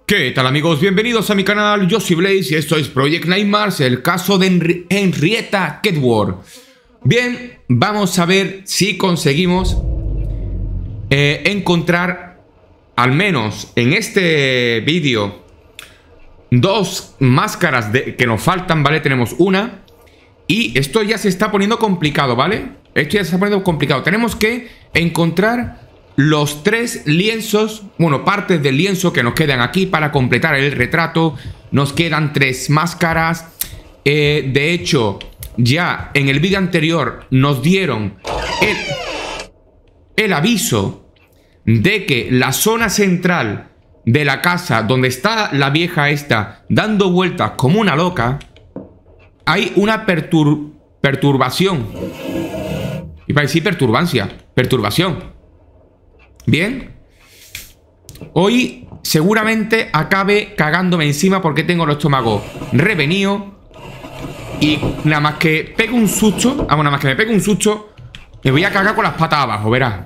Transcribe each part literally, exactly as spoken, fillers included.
¿Qué tal, amigos? Bienvenidos a mi canal, yo soy Blaze y esto es Project Nightmares, el caso de Henri Henrietta Ketworth. Bien, vamos a ver si conseguimos eh, encontrar, al menos en este vídeo, dos máscaras de, que nos faltan, ¿vale? Tenemos una y esto ya se está poniendo complicado, ¿vale? Esto ya se está poniendo complicado. Tenemos que encontrar los tres lienzos, bueno, partes del lienzo que nos quedan aquí para completar el retrato. Nos quedan tres máscaras. Eh, de hecho, ya en el vídeo anterior nos dieron el, el aviso de que la zona central de la casa, donde está la vieja esta dando vueltas como una loca, hay una pertur perturbación. Y para decir perturbancia, perturbación. Bien. Hoy seguramente acabe cagándome encima porque tengo el estómago revenido. Y nada más que pegue un susto, ah, nada más que me pegue un susto, me voy a cagar con las patas abajo, verás.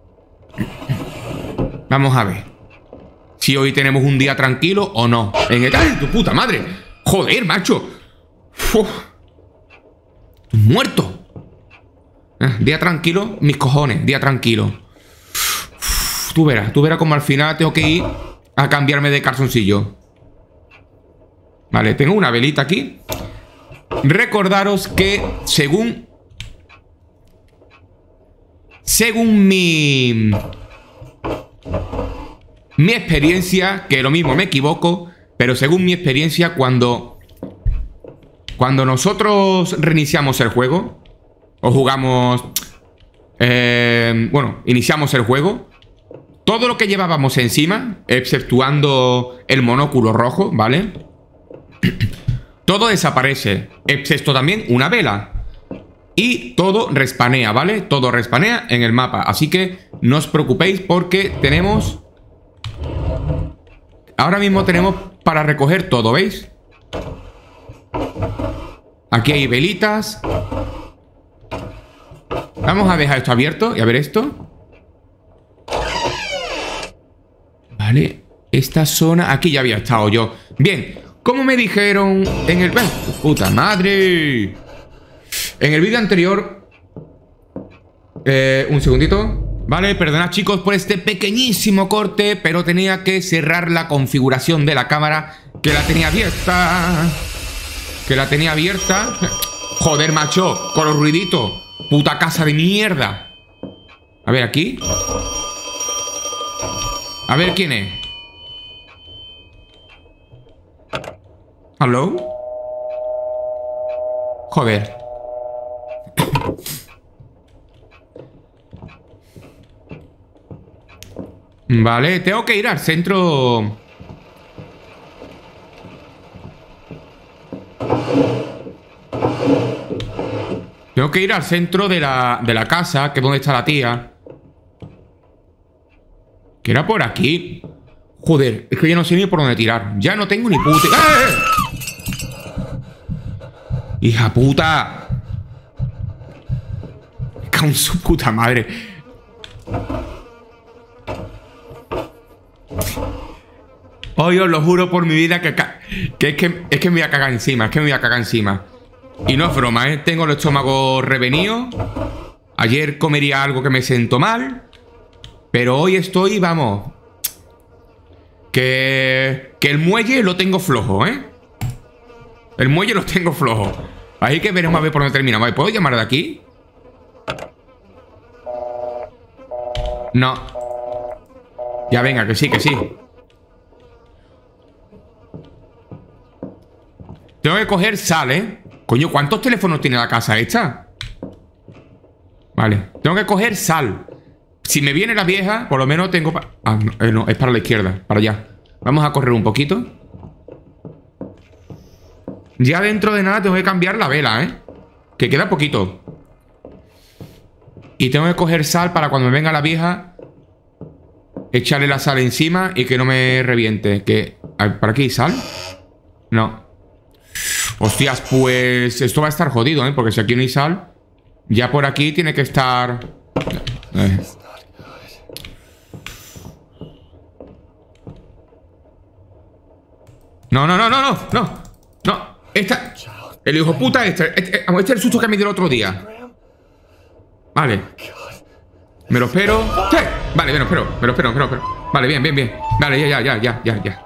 Vamos a ver si hoy tenemos un día tranquilo o no. En el... ¡Ay, tu puta madre! ¡Joder, macho! Uf. ¡Muerto! Eh, día tranquilo, mis cojones, día tranquilo. Tú verás, tú verás como al final tengo que ir a cambiarme de calzoncillo. Vale, tengo una velita aquí. Recordaros que según Según mi Mi experiencia, que lo mismo me equivoco, pero según mi experiencia, cuando Cuando nosotros reiniciamos el juego o jugamos eh, bueno, iniciamos el juego, todo lo que llevábamos encima, exceptuando el monóculo rojo, ¿vale? Todo desaparece, excepto también una vela. Y todo respanea, ¿vale? Todo respanea en el mapa. Así que no os preocupéis porque tenemos... Ahora mismo tenemos para recoger todo, ¿veis? Aquí hay velitas. Vamos a dejar esto abierto y a ver esto. Vale, esta zona... Aquí ya había estado yo. Bien, como me dijeron en el... ¡Eh, puta madre! En el vídeo anterior... Eh, un segundito. Vale, perdonad, chicos, por este pequeñísimo corte, pero tenía que cerrar la configuración de la cámara, que la tenía abierta. Que la tenía abierta. Joder, macho, con los ruiditos. Puta casa de mierda. A ver, aquí. A ver quién es. ¿Hello? Joder. Vale, tengo que ir al centro. Tengo que ir al centro de la, de la casa, que es donde está la tía. Que era por aquí. Joder, es que ya no sé ni por dónde tirar. Ya no tengo ni puta... ¡Eh! ¡Hija puta! Me cago en su puta madre. Hoy os lo juro por mi vida que, que, es que es que me voy a cagar encima. Es que me voy a cagar encima. Y no es broma, ¿eh? Tengo el estómago revenido. Ayer comería algo que me sentó mal. Pero hoy estoy, vamos, que, que el muelle lo tengo flojo, ¿eh? El muelle lo tengo flojo. Así que veremos a ver por dónde termina. Vale, ¿puedo llamar de aquí? No. Ya venga, que sí, que sí. Tengo que coger sal, ¿eh? Coño, ¿cuántos teléfonos tiene la casa esta? Vale, tengo que coger sal. Si me viene la vieja, por lo menos tengo... Pa ah, no, eh, no, es para la izquierda, para allá. Vamos a correr un poquito. Ya dentro de nada tengo que cambiar la vela, ¿eh? Que queda poquito. Y tengo que coger sal para cuando me venga la vieja, echarle la sal encima y que no me reviente. Que... ¿Para aquí hay sal? No. Hostias, pues... Esto va a estar jodido, ¿eh? Porque si aquí no hay sal, ya por aquí tiene que estar... Eh. No, no, no, no, no, no. No. Esta. El hijo puta este. Este, este es el susto que me dio el otro día. Vale. Me lo espero. ¡Sí! Vale, me lo espero. Me lo espero, me lo espero. Vale, bien, bien, bien. Vale, ya, ya, ya, ya, ya, ya.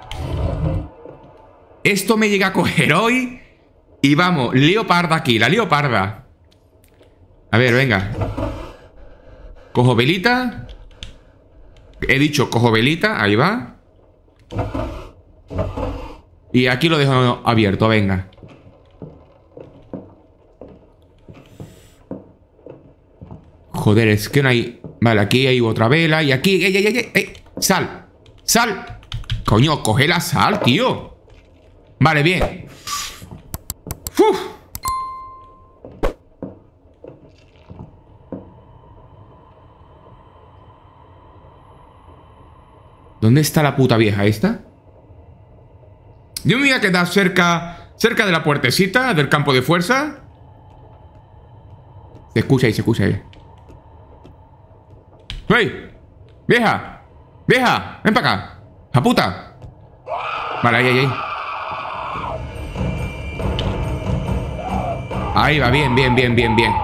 Esto me llega a coger hoy. Y vamos, leoparda aquí, la leoparda. A ver, venga. Cojo velita. He dicho cojo velita, ahí va. Y aquí lo dejo abierto, venga. Joder, es que no hay... Vale, aquí hay otra vela. Y aquí... ¡Ey, ey, ey, ey! ¡Sal! ¡Sal! Coño, coge la sal, tío. Vale, bien. Uf. ¿Dónde está la puta vieja esta? Yo me voy a quedar cerca... Cerca de la puertecita del campo de fuerza. Se escucha ahí, se escucha ahí. ¡Hey! ¡Vieja! ¡Vieja! ¡Ven para acá! ¡La puta! Vale, ahí, ahí, ahí. Ahí va, bien, bien, bien, bien, bien.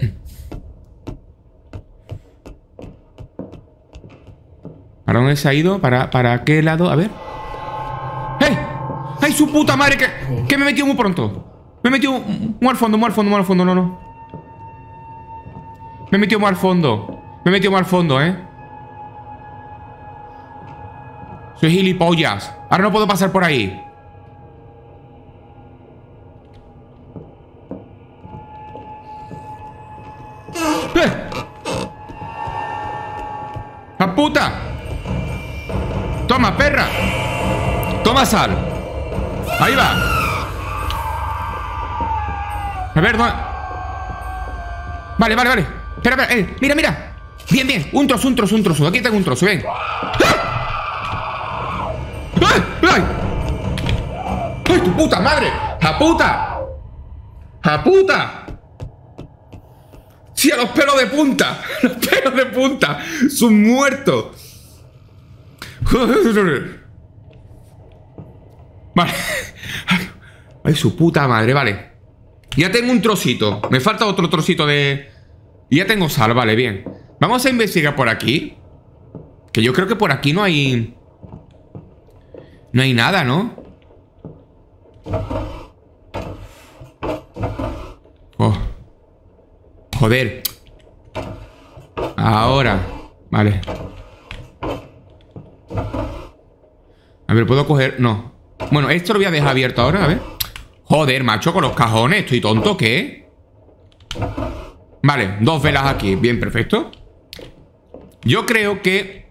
¿Para dónde se ha ido? ¿Para, para qué lado? A ver. ¡Hey! ¡Ay, su puta madre! Que, que me he metido muy pronto. Me he metido muy al fondo, muy al fondo, muy al fondo. No, no. Me he metido muy al fondo. Me he metido muy al fondo, ¿eh? Soy gilipollas. Ahora no puedo pasar por ahí. ¡Eh! ¡La puta! Toma, perra. Toma sal. Ahí va. A ver, ¿dónde? Vale, vale, vale. Espera, espera. Eh, mira, mira. Bien, bien. Un trozo, un trozo, un trozo. Aquí tengo un trozo, ven. ¡Ay! ¡Ay! ¡Ay, tu puta madre! ¡La puta! ¡La puta! ¡Sí, a los pelos de punta! ¡Los pelos de punta! ¡Son muertos! Vale. ¡Ay, su puta madre! Vale. Ya tengo un trocito. Me falta otro trocito de... Y ya tengo sal, vale, bien. Vamos a investigar por aquí. Que yo creo que por aquí no hay... No hay nada, ¿no? Oh. Joder. Ahora. Vale. A ver, ¿puedo coger? No. Bueno, esto lo voy a dejar abierto ahora, a ver. Joder, macho, con los cajones. ¿Estoy tonto? ¿Qué? Vale, dos velas aquí. Bien, perfecto. Yo creo que...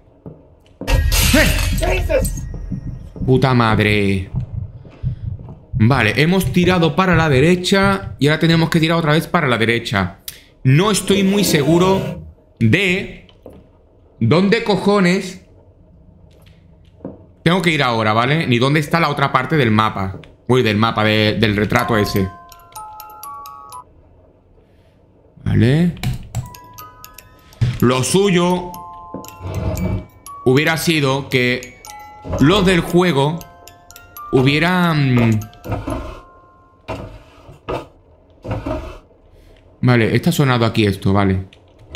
¡Eh! Puta madre. Vale, hemos tirado para la derecha y ahora tenemos que tirar otra vez para la derecha. No estoy muy seguro de dónde cojones tengo que ir ahora, ¿vale? Ni dónde está la otra parte del mapa. Uy, del mapa, de, del retrato ese. Vale. Lo suyo hubiera sido que los del juego hubieran... Vale, está sonado aquí esto, vale.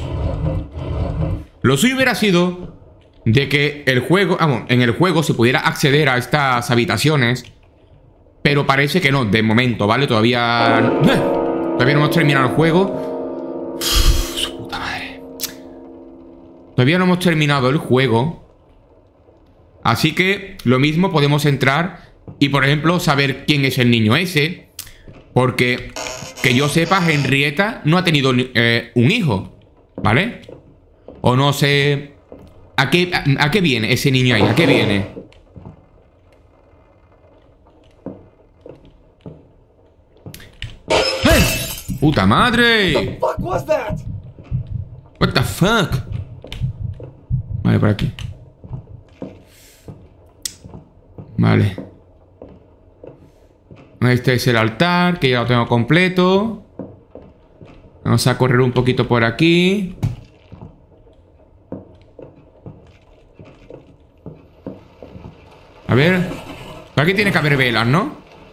Lo suyo hubiera sido de que el juego... Vamos, en el juego se pudiera acceder a estas habitaciones. Pero parece que no, de momento, ¿vale? Todavía... ¡Eh! Todavía no hemos terminado el juego. Uf, su puta madre. Todavía no hemos terminado el juego. Así que lo mismo podemos entrar y, por ejemplo, saber quién es el niño ese. Porque, que yo sepa, Henrietta no ha tenido eh, un hijo, ¿vale? O no sé... ¿A qué, a, ¿A qué viene ese niño ahí? ¿A qué viene? ¡Eh! ¡Puta madre! What the fuck? Vale, por aquí. Vale. Este es el altar, que ya lo tengo completo. Vamos a correr un poquito por aquí. A ver. Pero aquí tiene que haber velas, ¿no?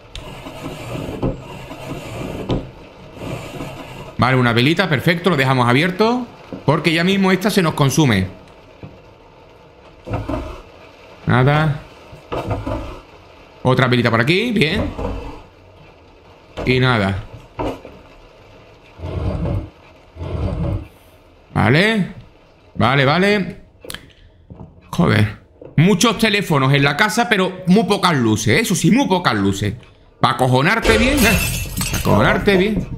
Vale, una velita, perfecto. Lo dejamos abierto porque ya mismo esta se nos consume. Nada. Otra velita por aquí, bien. Y nada. Vale. Vale, vale. Joder. Muchos teléfonos en la casa, pero muy pocas luces. Eso sí, muy pocas luces. Para acojonarte bien, ¿eh? Para acojonarte bien.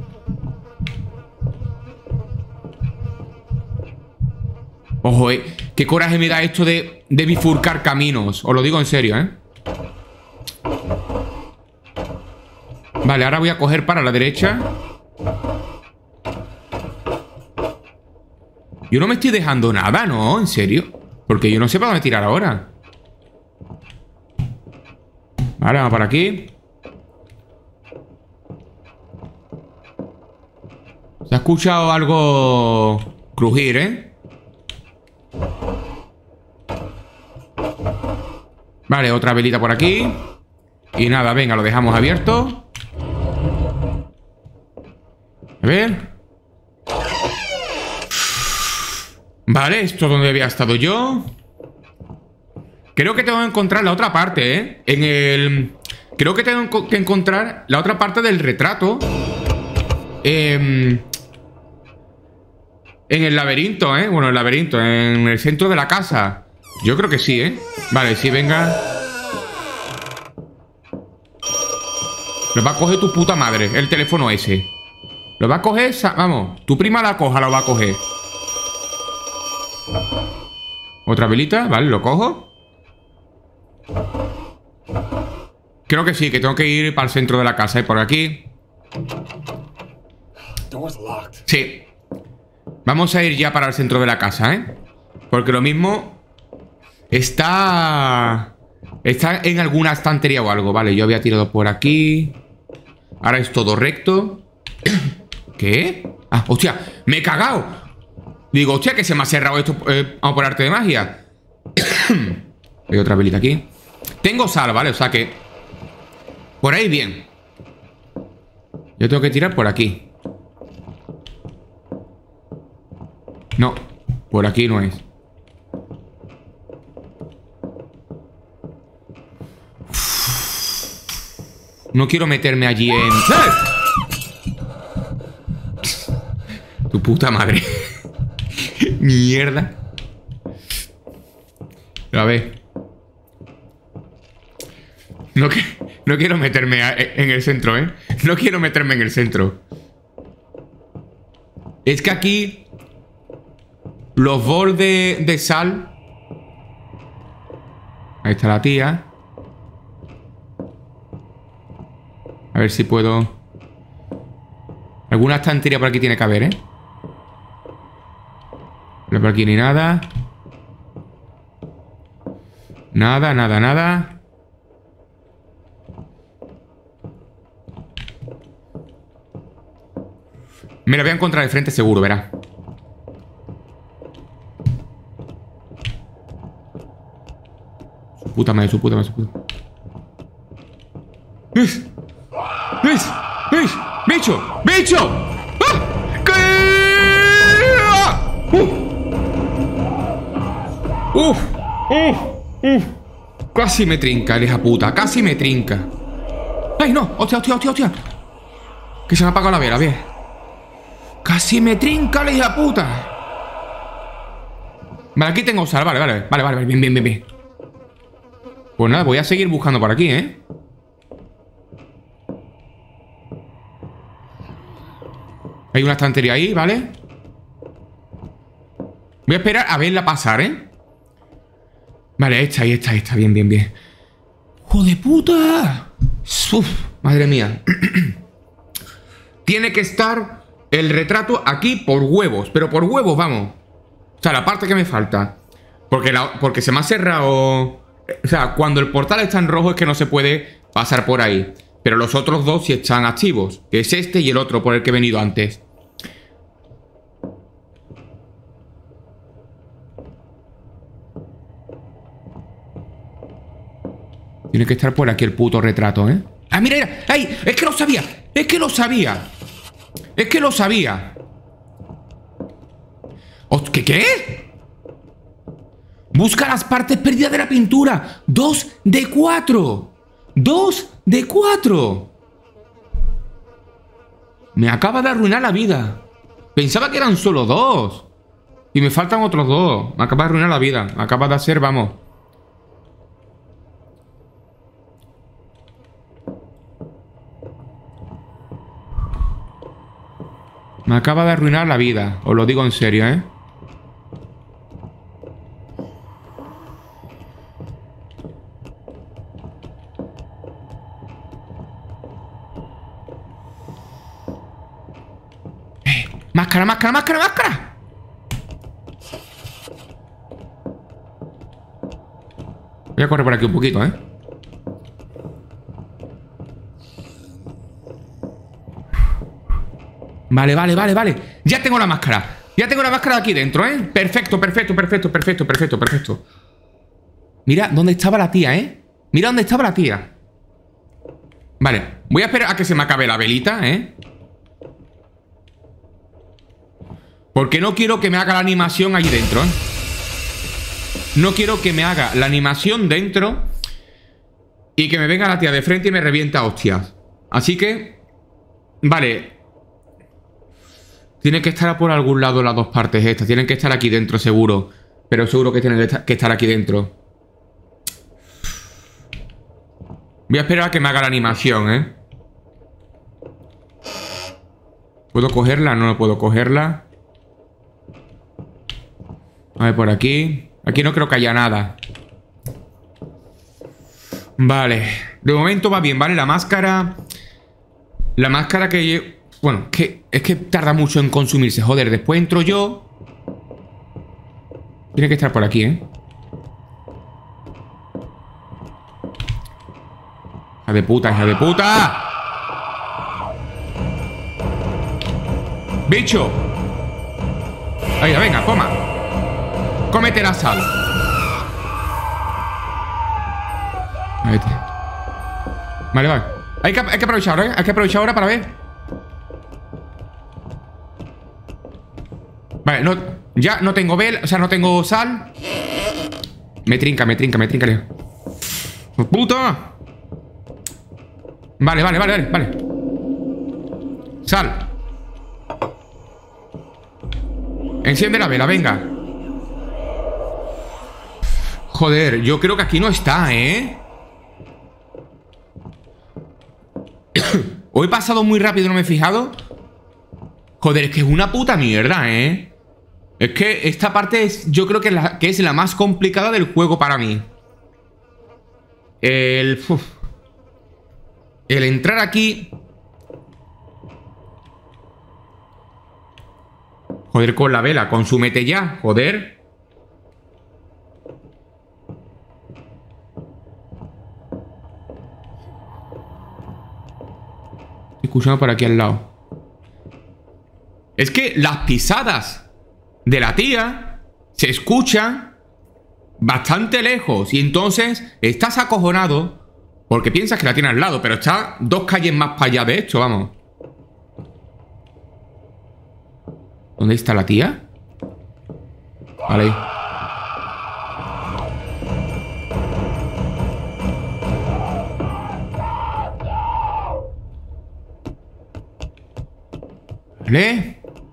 Ojo, eh. Qué coraje me da esto de, de bifurcar caminos. Os lo digo en serio, ¿eh? Vale, ahora voy a coger para la derecha. Yo no me estoy dejando nada, ¿no? ¿En serio? Porque yo no sé para dónde tirar ahora. Vale, vamos para aquí. Se ha escuchado algo crujir, ¿eh? Vale, otra velita por aquí. Y nada, venga, lo dejamos abierto. A ver. Vale, esto es donde había estado yo. Creo que tengo que encontrar la otra parte, ¿eh? En el... Creo que tengo que encontrar la otra parte del retrato. Eh... En el laberinto, ¿eh? Bueno, el laberinto, en el centro de la casa. Yo creo que sí, ¿eh? Vale, sí, venga. Lo va a coger tu puta madre, el teléfono ese. Lo va a coger, vamos, tu prima la coja, lo va a coger. Otra velita, vale, lo cojo. Creo que sí, que tengo que ir para el centro de la casa, ¿eh? Por aquí. Sí. Vamos a ir ya para el centro de la casa, ¿eh? Porque lo mismo está... Está en alguna estantería o algo. Vale, yo había tirado por aquí. Ahora es todo recto. ¿Qué? Ah, hostia, me he cagado. Digo, hostia, que se me ha cerrado esto eh, por arte de magia. Hay otra velita aquí. Tengo sal, ¿vale? O sea que... Por ahí bien. Yo tengo que tirar por aquí. No, por aquí no es. No quiero meterme allí en... ¡Eh! Tu puta madre. Mierda. A ver. No, que... no quiero meterme a... en el centro, ¿eh? No quiero meterme en el centro. Es que aquí... Los bols de, de sal. Ahí está la tía. A ver si puedo... Alguna estantería por aquí tiene que haber, ¿eh? No por aquí ni nada. Nada, nada, nada. Me la voy a encontrar de frente seguro, verá. Su puta madre, su puta madre, su puta. ¡Ves! ¡Ves! ¡Ves! ¡Bicho! ¡Bicho! ¡Ah! ¿Qué? ¡Ah! ¡Uf! ¡Uf! ¡Uf! ¡Uf! Casi me trinca, el hija puta. Casi me trinca. ¡Ay, no! ¡Hostia, hostia, hostia, hostia! Que se me ha apagado la vela, bien. Casi me trinca, la hija puta. Vale, aquí tengo sal. Vale, vale, vale, vale. Bien, bien, bien, bien. Pues nada, voy a seguir buscando por aquí, ¿eh? Hay una estantería ahí, ¿vale? Voy a esperar a verla pasar, ¿eh? Vale, ahí está, ahí está, ahí está. Bien, bien, bien. ¡Hijo de puta! Uf, madre mía. Tiene que estar el retrato aquí por huevos. Pero por huevos, vamos. O sea, la parte que me falta. Porque, la, porque se me ha cerrado... O sea, cuando el portal está en rojo es que no se puede pasar por ahí. Pero los otros dos sí están activos. Que es este y el otro por el que he venido antes. Tiene que estar por aquí el puto retrato, ¿eh? ¡Ah, mira, mira! ¡Ay! ¡Es que lo sabía! ¡Es que lo sabía! ¡Es que lo sabía! ¿Qué qué? Busca las partes perdidas de la pintura. Dos de cuatro. Dos de cuatro. Me acaba de arruinar la vida. Pensaba que eran solo dos. Y me faltan otros dos. Me acaba de arruinar la vida. Me acaba de hacer, vamos. Me acaba de arruinar la vida. Os lo digo en serio, ¿eh? ¡Máscara, máscara, máscara, máscara! Voy a correr por aquí un poquito, ¿eh? Vale, vale, vale, vale. Ya tengo la máscara. Ya tengo la máscara aquí dentro, ¿eh? Perfecto, perfecto, perfecto, perfecto, perfecto, perfecto. Mira dónde estaba la tía, ¿eh? Mira dónde estaba la tía. Vale, voy a esperar a que se me acabe la velita, ¿eh? Porque no quiero que me haga la animación allí dentro, ¿eh? No quiero que me haga la animación dentro y que me venga la tía de frente y me revienta hostias. Así que... Vale. Tiene que estar por algún lado las dos partes estas. Tienen que estar aquí dentro, seguro. Pero seguro que tienen que estar aquí dentro. Voy a esperar a que me haga la animación, ¿eh? ¿Puedo cogerla? No, no puedo cogerla. A ver, por aquí. Aquí no creo que haya nada. Vale. De momento va bien, ¿vale? La máscara... La máscara que... Bueno, que es que tarda mucho en consumirse. Joder, después entro yo. Tiene que estar por aquí, ¿eh? Hija de puta, hija de puta. ¡Bicho! Ahí, venga, toma. Cómete la sal. Vale, vale, vale. Hay que, hay que aprovechar ahora, ¿eh? Hay que aprovechar ahora para ver. Vale, no, ya no tengo vela, o sea, no tengo sal. Me trinca, me trinca, me trinca, Leo. ¡Puta! Vale, vale, vale, vale, vale. Sal. Enciende la vela, venga. Joder, yo creo que aquí no está, ¿eh? Hoy he pasado muy rápido, no me he fijado. Joder, es que es una puta mierda, ¿eh? Es que esta parte es, yo creo que, la, que es la más complicada del juego para mí. El... Uf, el entrar aquí... Joder, con la vela, consúmete ya, joder. Estoy escuchando por aquí al lado. Es que las pisadas de la tía se escuchan bastante lejos. Y entonces estás acojonado porque piensas que la tiene al lado, pero está dos calles más para allá de esto, vamos. ¿Dónde está la tía? Vale ahí. Vale.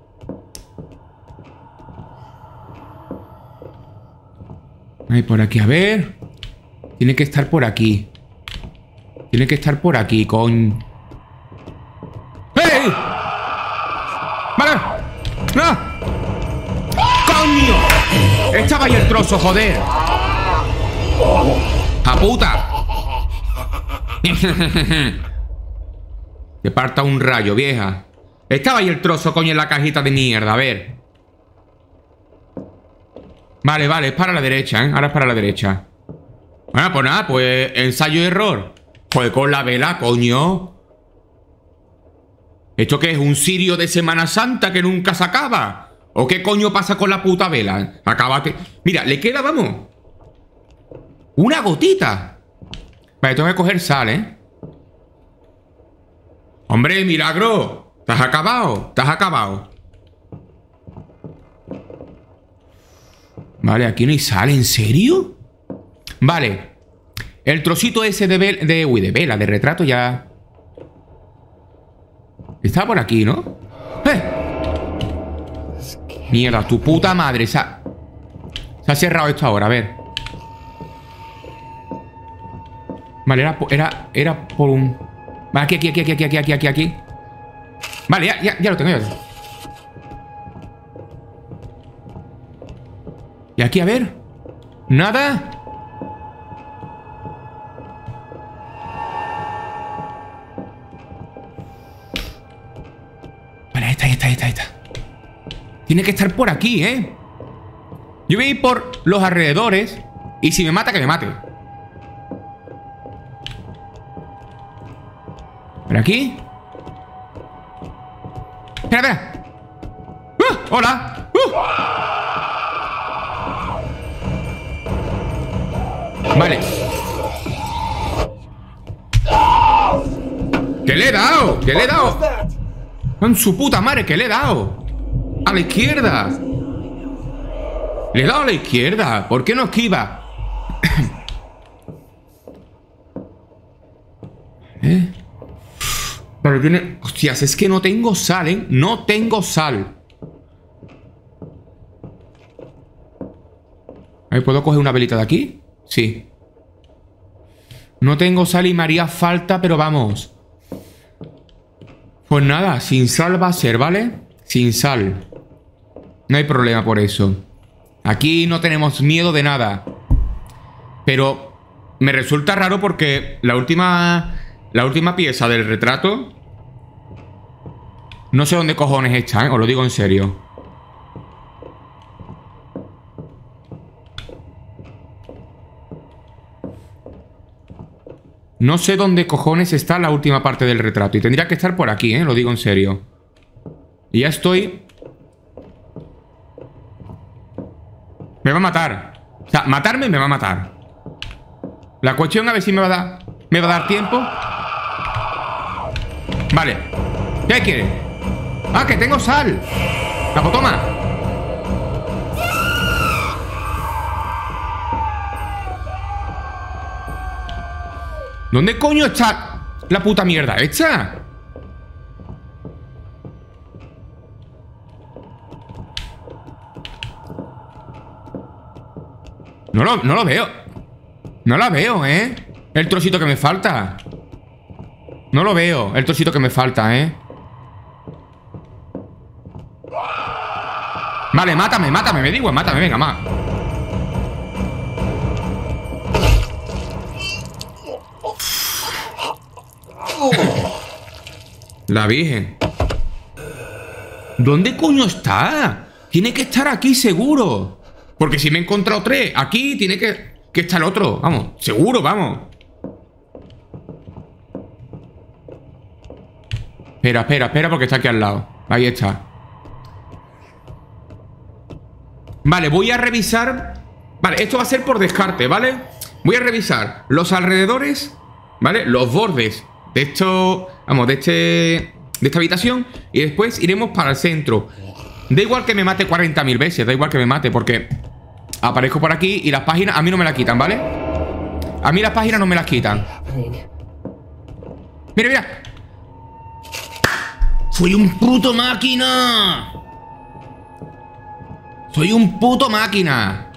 Ahí por aquí, a ver. Tiene que estar por aquí. Tiene que estar por aquí, con... ¡Hey! ¡Vale! ¡No! ¡Coño! Estaba ahí el trozo, joder. ¡A puta! Te parta un rayo, vieja. Estaba ahí el trozo, coño, en la cajita de mierda, a ver. Vale, vale, es para la derecha, ¿eh? Ahora es para la derecha. Bueno, pues nada, pues ensayo y error. Pues con la vela, coño. ¿Esto qué es? ¿Un cirio de Semana Santa que nunca se acaba? ¿O qué coño pasa con la puta vela? Acábate. Mira, le queda, vamos, una gotita. Vale, tengo que coger sal, ¿eh? ¡Hombre, milagro! ¿Te has acabado? ¿Te has acabado? Vale, aquí no hay sal, ¿en serio? Vale. El trocito ese de vela, de, uy, de vela, de retrato ya... Está por aquí, ¿no? ¡Eh! Mierda, tu puta madre. Se ha, se ha cerrado esto ahora, a ver. Vale, era, era, era por un... Vale, aquí, aquí, aquí, aquí, aquí, aquí, aquí, aquí. Vale, ya, ya, ya lo tengo, ya lo tengo. Y aquí, a ver. Nada. Vale, ahí está, ahí está, ahí está, ahí está. Tiene que estar por aquí, ¿eh? Yo voy a ir por los alrededores. Y si me mata, que me mate. ¿Por aquí? Espera, espera. ¡Uh! ¡Hola! ¡Uh! Vale. ¿Qué le he dado? ¿Qué le he dado? Con su puta madre, ¿qué le he dado? A la izquierda. Le he dado a la izquierda. ¿Por qué no esquiva? ¿Eh? Pero tiene... Hostias, es que no tengo sal, ¿eh? No tengo sal. A ver, ¿puedo coger una velita de aquí? Sí. No tengo sal y me haría falta, pero vamos. Pues nada, sin sal va a ser, ¿vale? Sin sal. No hay problema por eso. Aquí no tenemos miedo de nada. Pero me resulta raro porque la última... La última pieza del retrato... No sé dónde cojones está, ¿eh? Os lo digo en serio. No sé dónde cojones está la última parte del retrato. Y tendría que estar por aquí, ¿eh? Lo digo en serio. Y ya estoy... Me va a matar. O sea, matarme me va a matar. La cuestión a ver si me va a dar... ¿Me va a dar tiempo? Vale. ¿Qué quiere? ¡Ah, que tengo sal! ¡Capo, toma! ¿Dónde coño está la puta mierda hecha? No lo, no lo veo. No la veo, ¿eh? El trocito que me falta. No lo veo, el trocito que me falta, ¿eh? Vale, mátame, mátame, me digo, mátame, venga, más. La Virgen. ¿Dónde coño está? Tiene que estar aquí, seguro. Porque si me he encontrado tres, aquí tiene que, que estar el otro. Vamos, seguro, vamos. Espera, espera, espera, porque está aquí al lado. Ahí está. Vale, voy a revisar. Vale, esto va a ser por descarte, ¿vale? Voy a revisar los alrededores, ¿vale? Los bordes de esto, vamos, de este de esta habitación. Y después iremos para el centro. Da igual que me mate cuarenta mil veces. Da igual que me mate, porque aparezco por aquí y las páginas a mí no me las quitan, ¿vale? A mí las páginas no me las quitan. Mira, mira. Soy un puto máquina. Soy un puto máquina.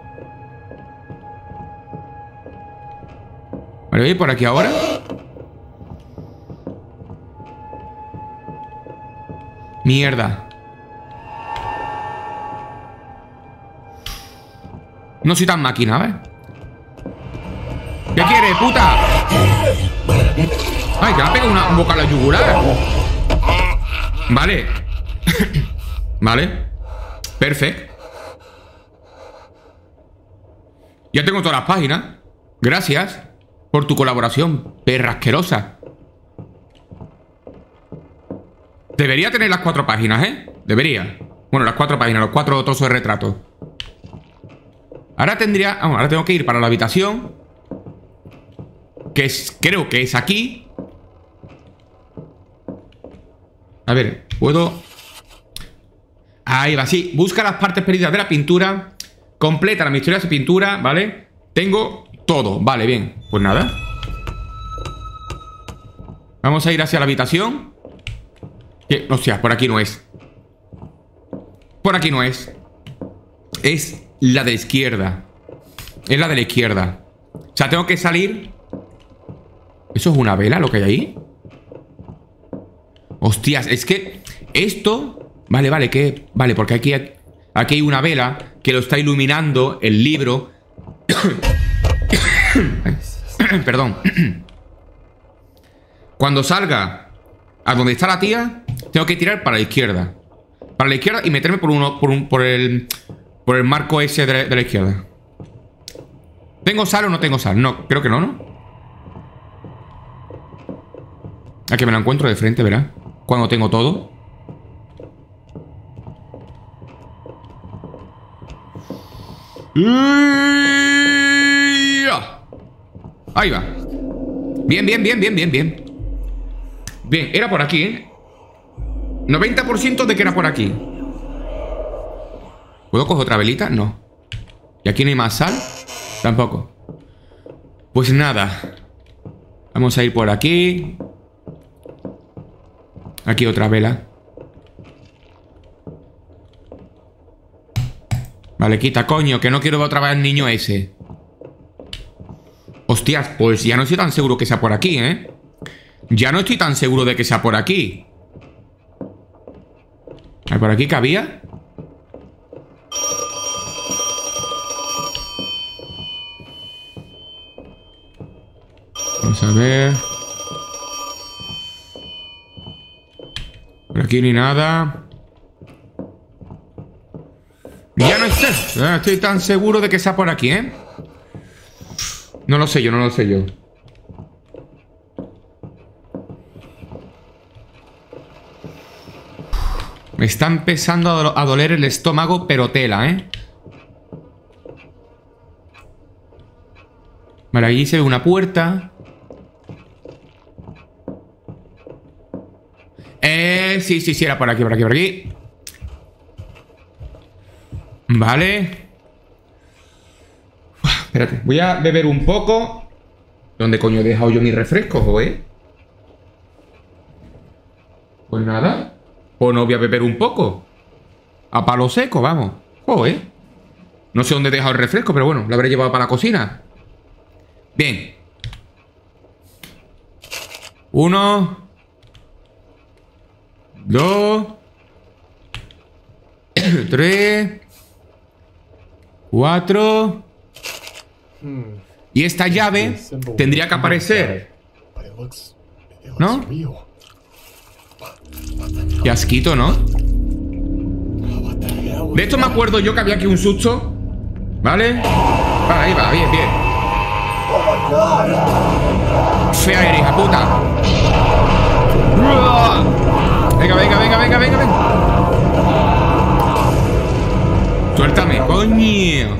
Vale, voy a ir por aquí ahora. Mierda. No soy tan máquina, ¿ves? ¿Qué quieres, puta? Ay, que me ha pegado una boca a la yugular. Vale. Vale. Perfecto. Ya tengo todas las páginas. Gracias por tu colaboración, perra asquerosa. Debería tener las cuatro páginas, ¿eh? Debería. Bueno, las cuatro páginas, los cuatro trozos de retrato. Ahora tendría... Vamos, ahora tengo que ir para la habitación. Que es, creo que es aquí. A ver, puedo... Ahí va, sí. Busca las partes perdidas de la pintura. Completa la misteriosa pintura, ¿vale? Tengo todo, vale, bien. Pues nada. Vamos a ir hacia la habitación. ¿Qué? Hostia, por aquí no es. Por aquí no es. Es la de la izquierda. Es la de la izquierda. O sea, tengo que salir. ¿Eso es una vela lo que hay ahí? Hostias, es que esto... Vale, vale, que... Vale, porque aquí, aquí hay una vela que lo está iluminando el libro. Perdón. Cuando salga a donde está la tía, tengo que tirar para la izquierda. Para la izquierda y meterme por uno por, un, por el por el marco ese de la, de la izquierda. ¿Tengo sal o no tengo sal? No, creo que no, ¿no? A que me la encuentro de frente, ¿verdad? Cuando tengo todo. Ahí va. Bien, bien, bien, bien, bien, bien. Bien, era por aquí, ¿eh? noventa por ciento de que era por aquí. ¿Puedo coger otra velita? No. ¿Y aquí no hay más sal? Tampoco. Pues nada. Vamos a ir por aquí. Aquí otra vela. Vale, quita, coño, que no quiero ver otra vez al niño ese. Hostias, pues ya no estoy tan seguro que sea por aquí, ¿eh? Ya no estoy tan seguro de que sea por aquí. A ver, ¿por aquí cabía? Vamos a ver. Por aquí ni nada. Ya no estoy, no estoy tan seguro de que sea por aquí, ¿eh? No lo sé yo, no lo sé yo. Me está empezando a, do a doler el estómago, pero tela, ¿eh? Vale, allí se ve una puerta. Eh, sí, sí, sí, era por aquí, por aquí, por aquí. Vale. Uf, espérate, voy a beber un poco. ¿Dónde coño he dejado yo mi refresco, joder? Pues nada. Pues no voy a beber un poco. A palo seco, vamos. Joder. No sé dónde he dejado el refresco, pero bueno, lo habré llevado para la cocina. Bien. Uno. Dos. Tres. Cuatro. Y esta llave tendría que aparecer, ¿no? Qué asquito, ¿no? De esto me acuerdo yo que había aquí un susto. ¿Vale? Vale, ahí va, bien, bien. Fea eres, hija puta. Venga, venga, venga, venga, venga, venga. Suéltame, coño.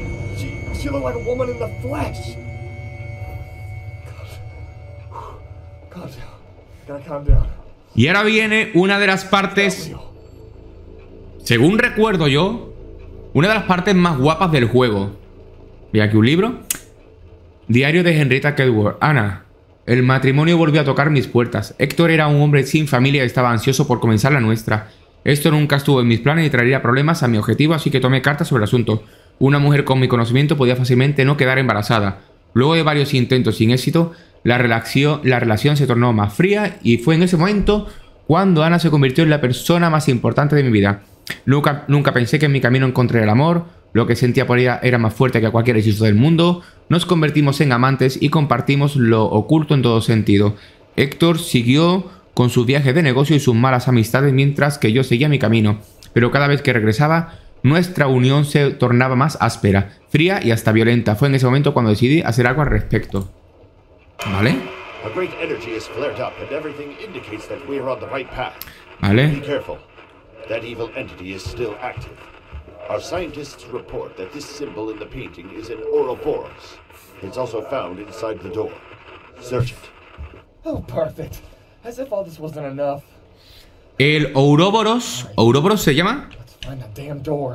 Y ahora viene una de las partes, según recuerdo yo, una de las partes más guapas del juego. Y aquí un libro. Diario de Henrietta Kedward. Ana, el matrimonio volvió a tocar mis puertas. Héctor era un hombre sin familia y estaba ansioso por comenzar la nuestra. Esto nunca estuvo en mis planes y traería problemas a mi objetivo, así que tomé cartas sobre el asunto. Una mujer con mi conocimiento podía fácilmente no quedar embarazada. Luego de varios intentos sin éxito, la relación, la relación se tornó más fría y fue en ese momento cuando Ana se convirtió en la persona más importante de mi vida. Nunca, nunca pensé que en mi camino encontré el amor. Lo que sentía por ella era más fuerte que cualquier hechizo del mundo. Nos convertimos en amantes y compartimos lo oculto en todo sentido. Héctor siguió con su viaje de negocio y sus malas amistades mientras que yo seguía mi camino. Pero cada vez que regresaba, nuestra unión se tornaba más áspera, fría y hasta violenta. Fue en ese momento cuando decidí hacer algo al respecto. ¿Vale? Vale. That evil entity is still active. Our scientists report that this symbol in the painting is an Ouroboros. It's also found inside the door. Search it. Oh, perfect. As if all this wasn't enough. El Ouroboros, Ouroboros se llama, Let's find that damn door.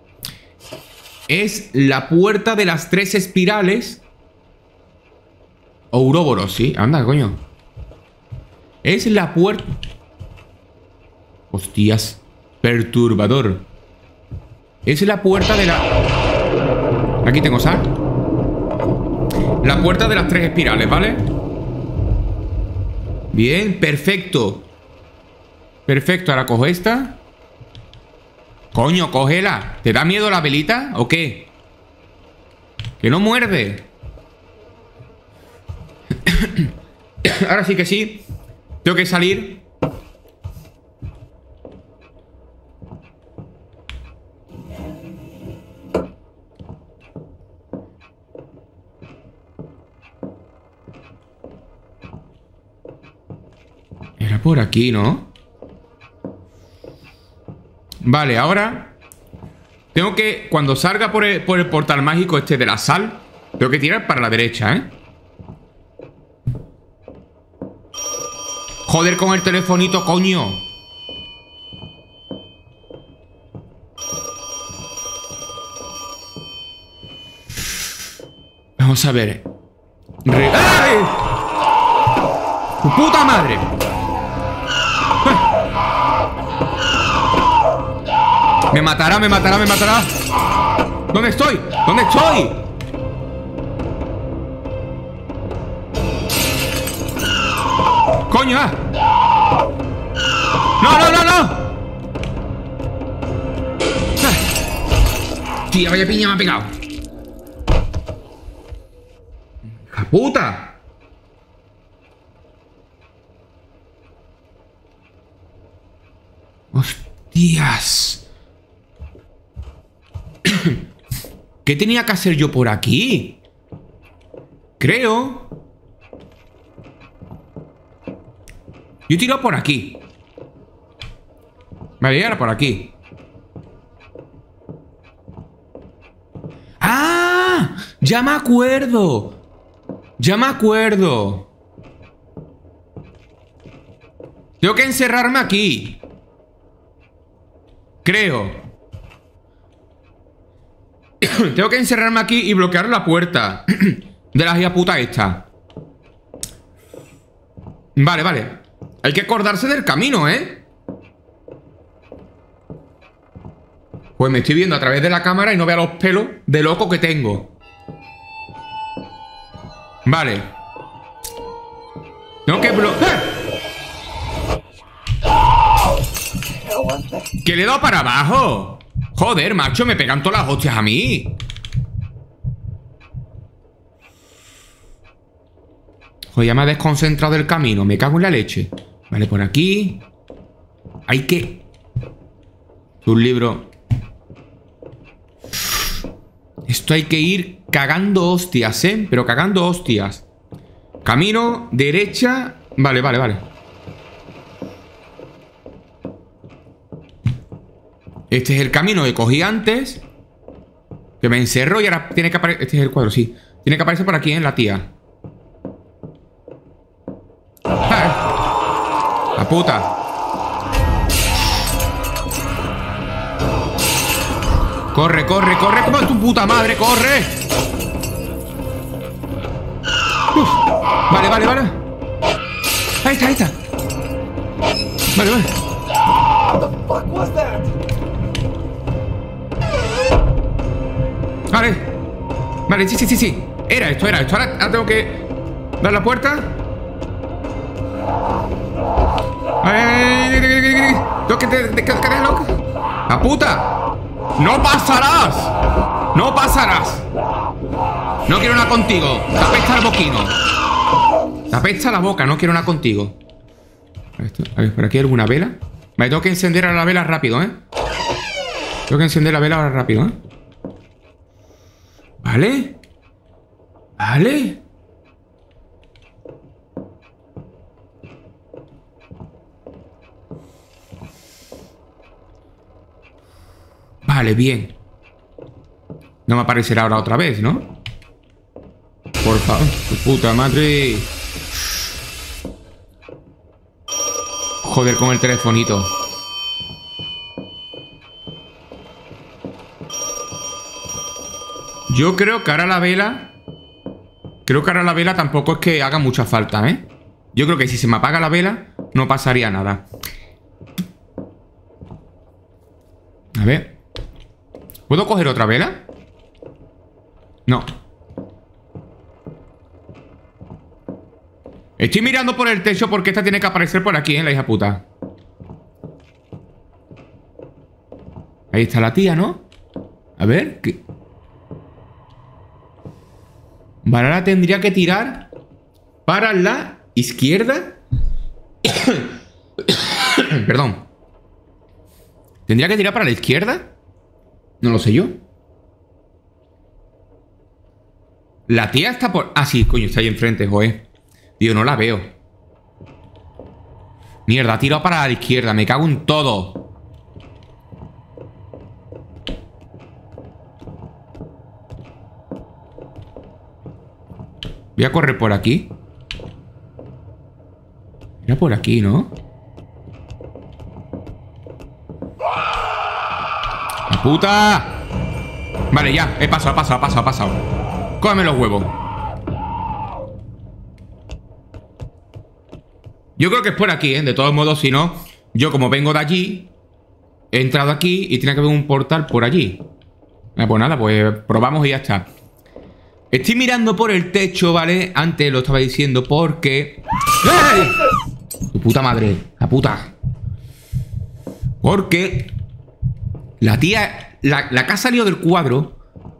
es la puerta de las tres espirales. Ouroboros, sí, anda, coño. Es la puerta... Hostias, perturbador. Es la puerta de la... Aquí tengo sal. La puerta de las tres espirales, ¿vale? Bien, perfecto. Perfecto, ahora cojo esta. Coño, cógela. ¿Te da miedo la velita o qué? Que no muerde. Ahora sí que sí. Tengo que salir. Era por aquí, ¿no? Vale, ahora tengo que, cuando salga por el, por el portal mágico este de la sal, tengo que tirar para la derecha, ¿eh? Joder con el telefonito, coño. Vamos a ver. Re ¡Ay! ¡Tu puta madre! Me matará, me matará, me matará. ¿Dónde estoy? ¿Dónde estoy? ¡Coño! ¡No, no, no, no! Tía, vaya piña me ha pegado. ¡Hija puta! ¡Hostias! ¿Qué tenía que hacer yo por aquí? Creo. Yo tiro por aquí. Vale, ahora por aquí. ¡Ah! Ya me acuerdo. Ya me acuerdo. Tengo que encerrarme aquí. Creo. Tengo que encerrarme aquí y bloquear la puerta de la hija puta esta. Vale, vale. Hay que acordarse del camino, ¿eh? Pues me estoy viendo a través de la cámara y no veo los pelos de loco que tengo. Vale. Tengo que bloquear. ¿Que le he dado para abajo? Joder, macho, me pegan todas las hostias a mí. Joder, ya me ha desconcentrado del camino. Me cago en la leche. Vale, por aquí. Hay que... Un libro. Esto hay que ir cagando hostias, ¿eh? Pero cagando hostias. Camino, derecha. Vale, vale, vale. Este es el camino que cogí antes. Que me encerró y ahora tiene que aparecer... Este es el cuadro, sí. Tiene que aparecer por aquí, ¿eh? La tía. ¡Ah! La puta. Corre, corre, corre. ¡Como tu puta madre! ¡Corre! Uf. Vale, vale, vale. Ahí está, ahí está. Vale, vale. What the fuck was that? Vale. Vale, sí, sí, sí, sí. Era esto, era esto. Ahora, ahora tengo que dar la puerta. Tengo que te dejar loca. ¡La puta! ¡No pasarás! ¡No pasarás! No quiero una contigo. Te apesta el boquino. Te apesta la boca. No quiero una contigo. A ver, por aquí hay alguna vela. Vale, tengo que encender a la vela rápido, ¿eh? Tengo que encender la vela ahora rápido, ¿eh? Vale. Vale. Vale, bien. No me aparecerá ahora otra vez, ¿no? Por favor, tu puta madre. Joder, con el telefonito. Yo creo que ahora la vela... Creo que ahora la vela tampoco es que haga mucha falta, ¿eh? Yo creo que si se me apaga la vela, no pasaría nada. A ver. ¿Puedo coger otra vela? No. Estoy mirando por el techo porque esta tiene que aparecer por aquí, ¿eh? La hija puta. Ahí está la tía, ¿no? A ver, ¿qué? Vale, ahora tendría que tirar para la izquierda. Perdón. ¿Tendría que tirar para la izquierda? No lo sé yo. La tía está por... Ah, sí, coño, está ahí enfrente, joder. Tío, no la veo. Mierda, ha tirado para la izquierda. Me cago en todo. Voy a correr por aquí. Era por aquí, ¿no? ¡La puta! Vale, ya. He pasado, he pasado, he pasado, he pasado. Cógeme los huevos. Yo creo que es por aquí, ¿eh? De todos modos, si no, yo como vengo de allí, he entrado aquí y tiene que haber un portal por allí. Ah, pues nada, pues probamos y ya está. Estoy mirando por el techo, ¿vale? Antes lo estaba diciendo porque... ¡Ey! Tu puta madre, la puta. Porque la tía, la, la que ha salido del cuadro,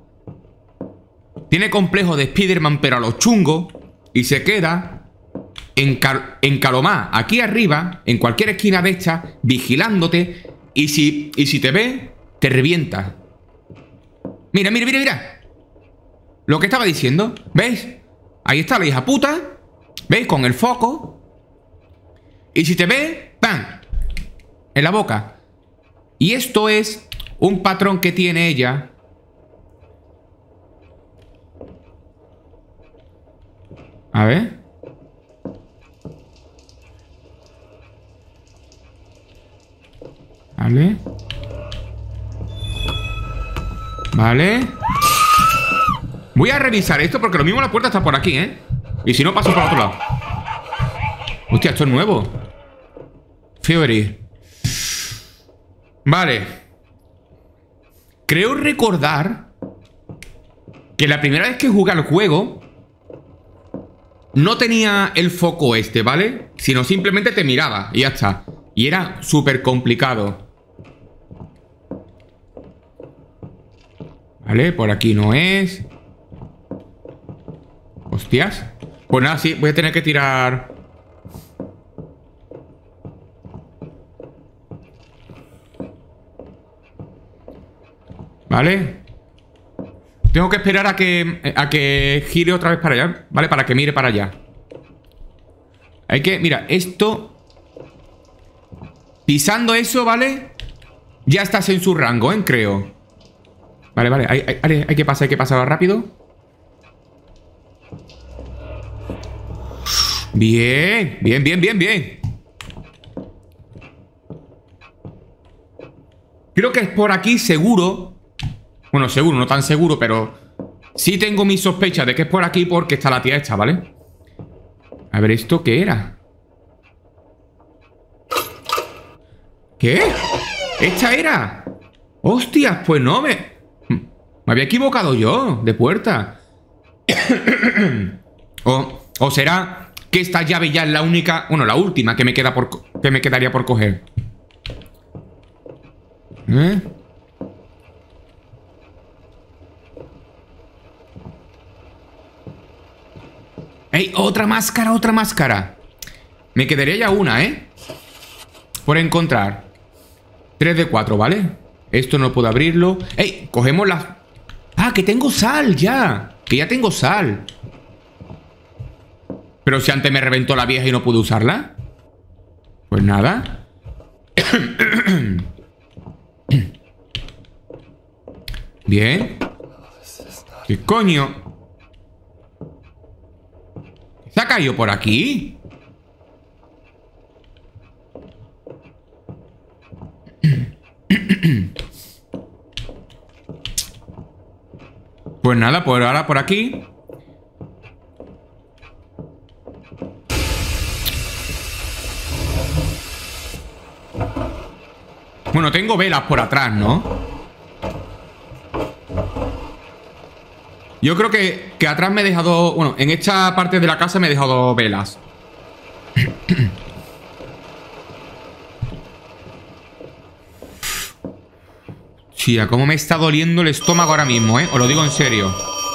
tiene complejo de Spider-Man, pero a los chungos, y se queda en, cal, en Calomá, aquí arriba, en cualquier esquina de esta, vigilándote, y si, y si te ve, te revienta. Mira, mira, mira, mira. Lo que estaba diciendo, ¿veis? Ahí está la hija puta, ¿veis? Con el foco. Y si te ve, ¡pam! En la boca. Y esto es un patrón que tiene ella. A ver. Vale. Vale. Voy a revisar esto porque lo mismo la puerta está por aquí, ¿eh? Y si no, paso por otro lado. Hostia, esto es nuevo. Theory. Vale. Creo recordar que la primera vez que jugué al juego no tenía el foco este, ¿vale? Sino simplemente te miraba y ya está. Y era súper complicado. Vale, por aquí no es. Hostias. Pues nada, sí, voy a tener que tirar. Vale. Tengo que esperar a que A que gire otra vez para allá, ¿vale? Para que mire para allá. Hay que, mira, esto pisando eso, ¿vale? Ya estás en su rango, ¿eh? Creo. Vale, vale, hay, hay, hay que pasar, hay que pasar rápido. Bien, bien, bien, bien, bien. Creo que es por aquí seguro. Bueno, seguro, no tan seguro, pero sí tengo mis sospechas de que es por aquí porque está la tía esta, ¿vale? A ver, ¿esto qué era? ¿Qué? ¿Esta era? ¡Hostias! Pues no, me... Me había equivocado yo de puerta. o, o será que esta llave ya es la única... Bueno, la última que me queda por que me quedaría por coger. ¿Eh? ¡Ey! Otra máscara, otra máscara. Me quedaría ya una, ¿eh? Por encontrar. tres de cuatro, ¿vale? Esto no puedo abrirlo. ¡Ey! Cogemos las... ¡Ah! Que tengo sal ya. Que ya tengo sal. Pero si antes me reventó la vieja y no pude usarla. Pues nada. Bien. ¿Qué coño? ¿Se ha caído por aquí? Pues nada, pues ahora por aquí. Bueno, tengo velas por atrás, ¿no? Yo creo que, que atrás me he dejado... Bueno, en esta parte de la casa me he dejado velas. Tía, cómo me está doliendo el estómago ahora mismo, ¿eh? Os lo digo en serio.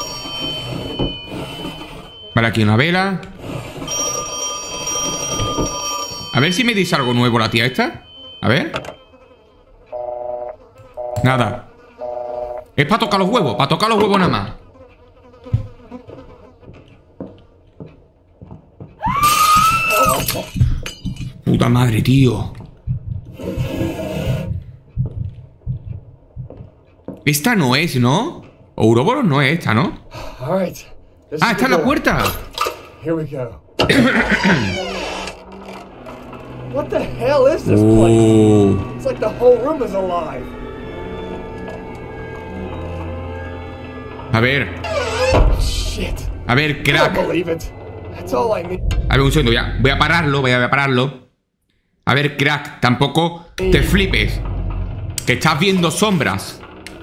Vale, aquí una vela. A ver si me dice algo nuevo la tía esta. A ver. Nada. Es para tocar los huevos, para tocar los huevos nada más. Puta madre, tío. Esta no es, ¿no? Ouroboros no es esta, ¿no? Ah, está en la puerta. Here we go. What the hell is this place? It's like the whole room is alive. A ver. Shit. A ver, crack. I believe it. That's all I need. A ver, un segundo ya. Voy a pararlo, voy a pararlo. A ver, crack, tampoco te flipes. Que estás viendo sombras.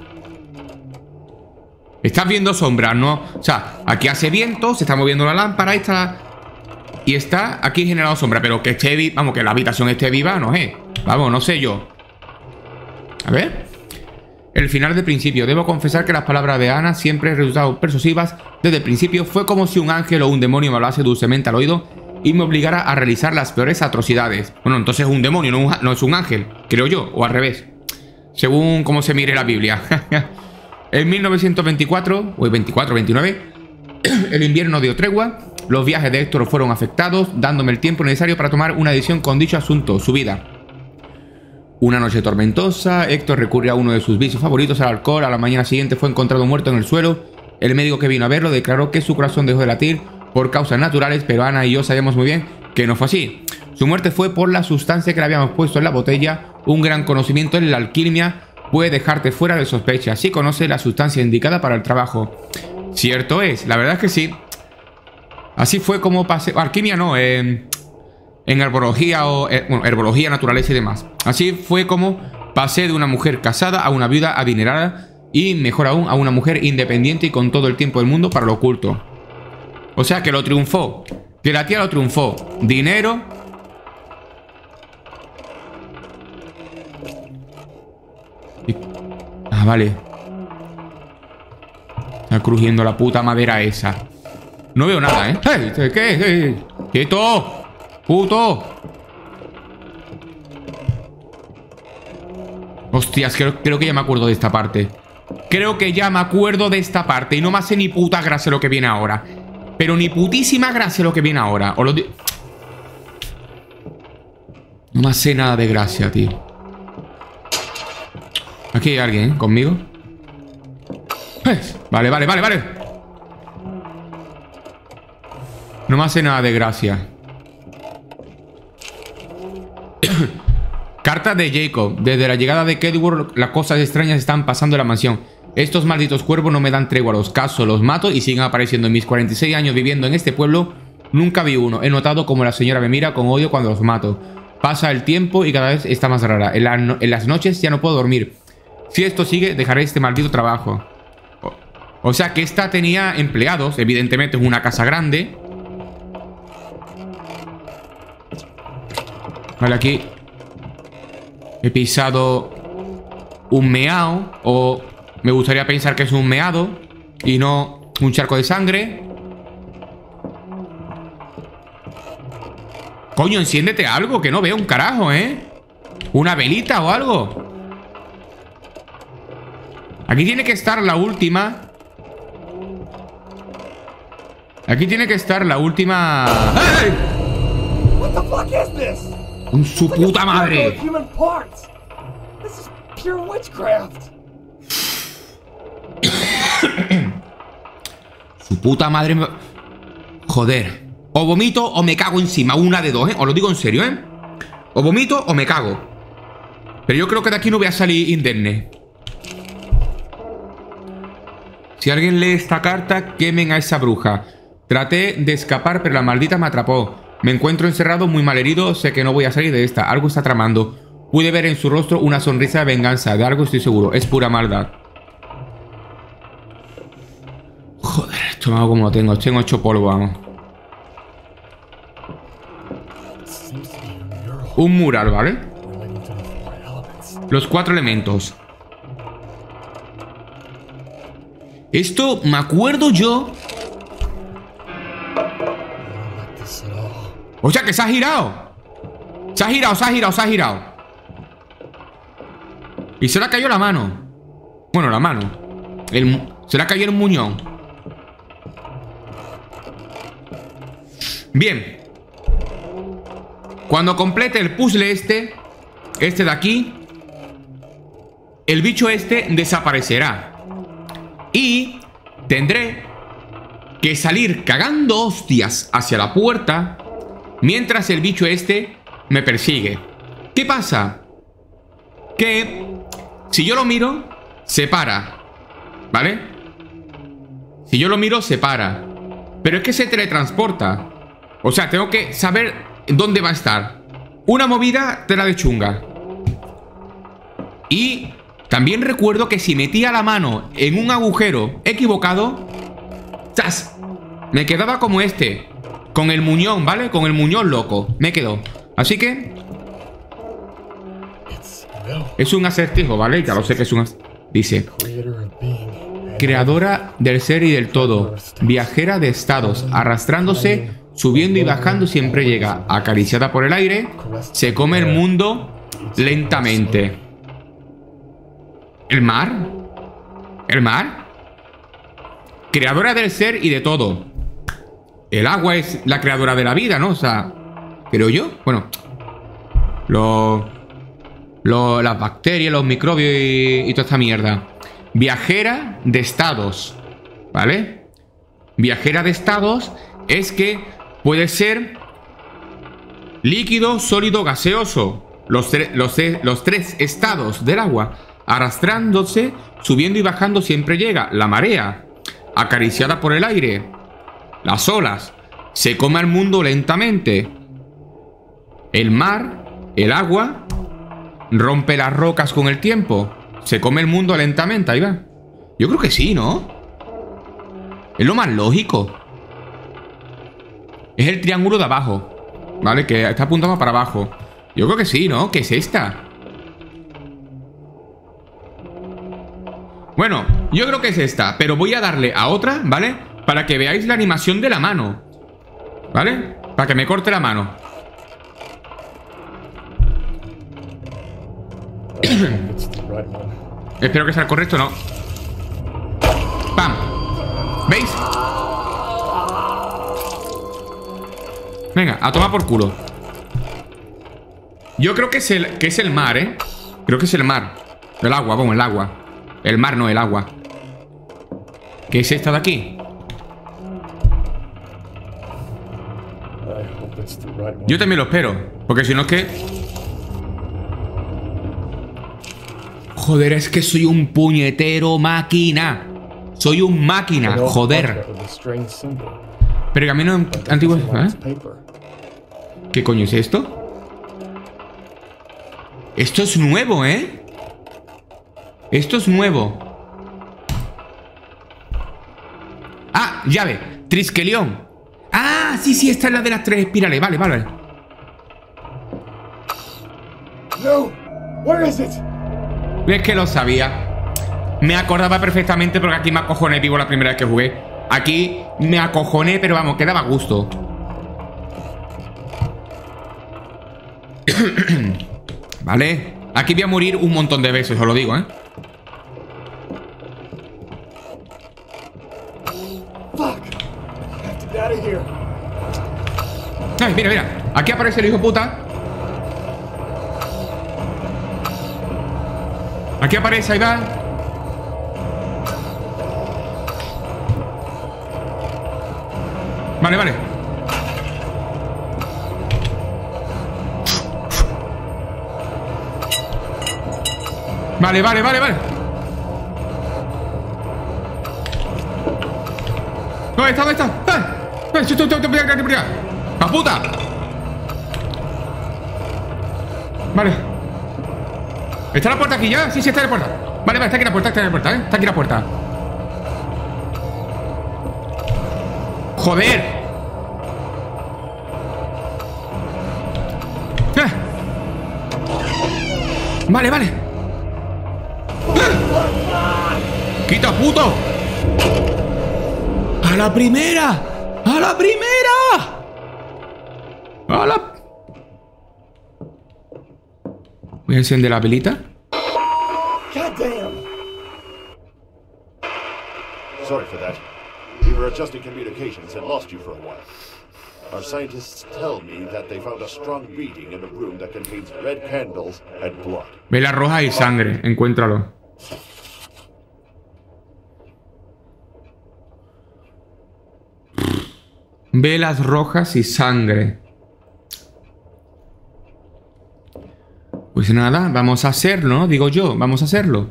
Estás viendo sombras, ¿no? O sea, aquí hace viento, se está moviendo la lámpara, ahí está. Y está aquí generando sombra. Pero que esté viva, vamos, que la habitación esté viva, no sé. Vamos, no sé yo. A ver. El final del principio. Debo confesar que las palabras de Ana siempre han resultado persuasivas. Desde el principio fue como si un ángel o un demonio me hablase dulcemente al oído y me obligara a realizar las peores atrocidades. Bueno, entonces es un demonio, no, un, no es un ángel, creo yo, o al revés. Según cómo se mire la Biblia. En mil novecientos veinticuatro, o veinticuatro, veintinueve, el invierno dio tregua. Los viajes de Héctor fueron afectados, dándome el tiempo necesario para tomar una decisión con dicho asunto, su vida. Una noche tormentosa, Héctor recurrió a uno de sus vicios favoritos, al alcohol. A la mañana siguiente fue encontrado muerto en el suelo. El médico que vino a verlo declaró que su corazón dejó de latir por causas naturales, pero Ana y yo sabíamos muy bien que no fue así. Su muerte fue por la sustancia que le habíamos puesto en la botella. Un gran conocimiento en la alquimia puede dejarte fuera de sospecha si conoce la sustancia indicada para el trabajo. Cierto es, la verdad es que sí. Así fue como pasé... Alquimia no, eh... en herbología o... Eh, bueno, herbología, naturaleza y demás. Así fue como pasé de una mujer casada a una viuda adinerada y, mejor aún, a una mujer independiente y con todo el tiempo del mundo para lo oculto. O sea, que lo triunfó. Que la tía lo triunfó. Dinero. Y... Ah, vale. Está crujiendo la puta madera esa. No veo nada, ¿eh? ¡Hey! ¿Qué? ¿Qué? ¡Quieto! ¡Puto! Hostias, creo, creo que ya me acuerdo de esta parte. Creo que ya me acuerdo de esta parte. Y no me hace ni puta gracia lo que viene ahora. Pero ni putísima gracia lo que viene ahora. Os lo digo. No me hace nada de gracia, tío. Aquí hay alguien, ¿eh? Conmigo. Vale, vale, vale, vale. No me hace nada de gracia. Carta de Jacob. Desde la llegada de Kedworth, las cosas extrañas están pasando en la mansión. Estos malditos cuervos no me dan tregua. Los caso, los mato y siguen apareciendo. En mis cuarenta y seis años viviendo en este pueblo, nunca vi uno. He notado como la señora me mira con odio cuando los mato. Pasa el tiempo y cada vez está más rara. En, la no en las noches ya no puedo dormir. Si esto sigue, dejaré este maldito trabajo. O, o sea que esta tenía empleados. Evidentemente es una casa grande. Vale, aquí he pisado un meao. O me gustaría pensar que es un meado y no un charco de sangre. Coño, enciéndete algo, que no veo un carajo, ¿eh? Una velita o algo. Aquí tiene que estar la última. Aquí tiene que estar la última. ¡Ay! What the fuck is this? ¡Un su puta madre! Su puta madre me... Joder. O vomito o me cago encima. Una de dos, ¿eh? Os lo digo en serio, ¿eh? O vomito o me cago. Pero yo creo que de aquí no voy a salir indemne. Si alguien lee esta carta, quemen a esa bruja. Traté de escapar, pero la maldita me atrapó. Me encuentro encerrado, muy mal herido. Sé que no voy a salir de esta. Algo está tramando. Pude ver en su rostro una sonrisa de venganza. De algo estoy seguro. Es pura maldad. Joder, estómago como lo tengo. Estoy en ocho polvo, vamos. Un mural, ¿vale? Los cuatro elementos. Esto me acuerdo yo. O sea, que se ha girado. Se ha girado, se ha girado, se ha girado. Y se le ha caído la mano. Bueno, la mano. El, se le ha caído el muñón. Bien. Cuando complete el puzzle este, este de aquí, el bicho este desaparecerá. Y tendré que salir cagando hostias hacia la puerta mientras el bicho este me persigue. ¿Qué pasa? Que si yo lo miro, se para, ¿vale? Si yo lo miro, se para. Pero es que se teletransporta. O sea, tengo que saber dónde va a estar. Una movida tela de chunga. Y también recuerdo que si metía la mano en un agujero equivocado, ¡zas!, me quedaba como este, con el muñón, ¿vale? Con el muñón loco. Me quedó. Así que es un acertijo, ¿vale? Ya lo sé que es un acertijo. Dice: creadora del ser y del todo, viajera de estados, arrastrándose, subiendo y bajando, siempre llega, acariciada por el aire, se come el mundo lentamente. ¿El mar? ¿El mar? Creadora del ser y de todo. El agua es la creadora de la vida, ¿no? O sea, creo yo. Bueno, los, los, las bacterias, los microbios y, y toda esta mierda. Viajera de estados, ¿vale? Viajera de estados es que puede ser líquido, sólido, gaseoso. Los, los, los tres estados del agua. Arrastrándose, subiendo y bajando, siempre llega. La marea, acariciada por el aire. Las olas, se come al mundo lentamente. El mar, el agua, rompe las rocas con el tiempo. Se come el mundo lentamente, ahí va. Yo creo que sí, ¿no? Es lo más lógico. Es el triángulo de abajo, ¿vale? Que está apuntando para abajo. Yo creo que sí, ¿no? ¿Qué es esta? Bueno, yo creo que es esta. Pero voy a darle a otra, ¿vale? Para que veáis la animación de la mano, ¿vale? Para que me corte la mano. Espero que sea el correcto, ¿no? ¡Pam! ¿Veis? Venga, a tomar por culo. Yo creo que es el, que es el mar, ¿eh? Creo que es el mar. El agua, vamos, el agua. El mar, no, el agua. ¿Qué es esta de aquí? Yo también lo espero. Porque si no es que... Joder, es que soy un puñetero máquina. Soy un máquina, joder. Pergamino antiguo, ¿eh? ¿Qué coño es esto? Esto es nuevo, ¿eh? Esto es nuevo. Ah, llave. Triskelion. Ah, sí, sí, esta es la de las tres espirales. Vale, vale. No. Where is it? Es que lo sabía. Me acordaba perfectamente porque aquí me acojoné vivo la primera vez que jugué. Aquí me acojoné, pero vamos, que daba gusto. Vale. Aquí voy a morir un montón de veces, os lo digo, ¿eh? Ay, mira, mira. Aquí aparece el hijo puta. Aquí aparece, ahí va. Vale, vale. Vale, vale, vale, vale. ¿Dónde está? ¿Dónde está? ¡Eh! ¡Eh! ¡Estoy, estoy, estoy, estoy! ¡La puta! Vale. ¿Está la puerta aquí ya? Sí, sí, está la puerta. Vale, vale, está aquí la puerta, está aquí la puerta, ¿eh? Está aquí la puerta. ¡Joder! ¡Eh! Vale, vale. ¡Eh! ¡Quita, puto! ¡A la primera! ¡A la primera! ¡A la... Voy a encender la velita. Goddamn! Sorry for that. We were adjusting communications and lost you for a while. Our scientists tell me that they found a strong reading in a room that contains red candles and blood. Vela roja y sangre. Encuéntralo. Velas rojas y sangre. Pues nada, vamos a hacerlo, ¿no? Digo yo, vamos a hacerlo.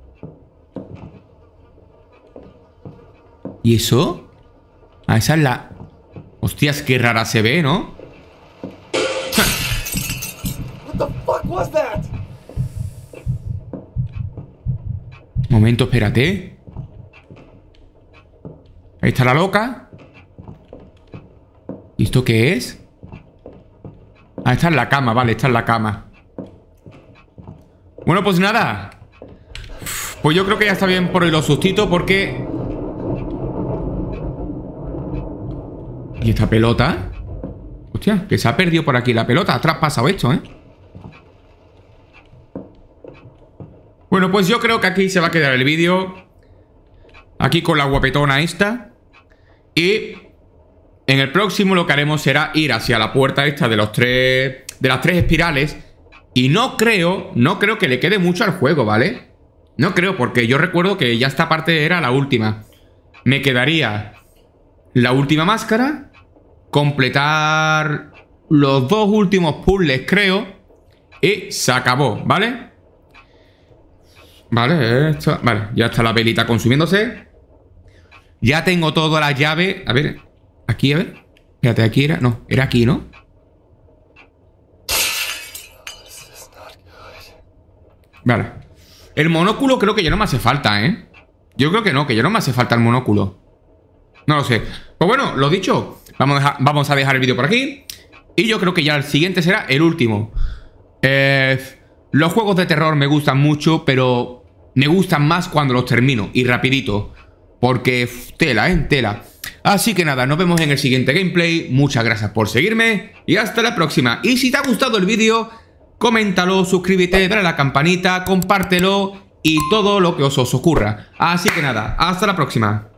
¿Y eso? Ah, esa es la... Hostias, qué rara se ve, ¿no? What the fuck was that? Momento, espérate. Ahí está la loca. ¿Y esto qué es? Ah, está en la cama, vale, está en la cama. Bueno, pues nada. Pues yo creo que ya está bien por hoy los sustitos, porque... ¿Y esta pelota? Hostia, que se ha perdido por aquí la pelota. Ha traspasado esto, ¿eh? Bueno, pues yo creo que aquí se va a quedar el vídeo. Aquí con la guapetona esta. Y en el próximo lo que haremos será ir hacia la puerta esta de los tres... De las tres espirales. Y no creo, no creo que le quede mucho al juego, ¿vale? No creo, porque yo recuerdo que ya esta parte era la última. Me quedaría la última máscara, completar los dos últimos puzzles, creo, y se acabó, ¿vale? Vale, esto, vale, ya está la velita consumiéndose. Ya tengo todas las llaves. A ver, aquí, a ver. Espérate, aquí era, no, era aquí, ¿no? Vale. El monóculo creo que ya no me hace falta, ¿eh? Yo creo que no, que ya no me hace falta el monóculo. No lo sé. Pues bueno, lo dicho, vamos a dejar, vamos a dejar el vídeo por aquí. Y yo creo que ya el siguiente será el último. Eh, los juegos de terror me gustan mucho, pero me gustan más cuando los termino y rapidito. Porque tela, ¿eh? Tela. Así que nada, nos vemos en el siguiente gameplay. Muchas gracias por seguirme y hasta la próxima. Y si te ha gustado el vídeo, coméntalo, suscríbete, dale a la campanita, compártelo y todo lo que os, os ocurra. Así que nada, hasta la próxima.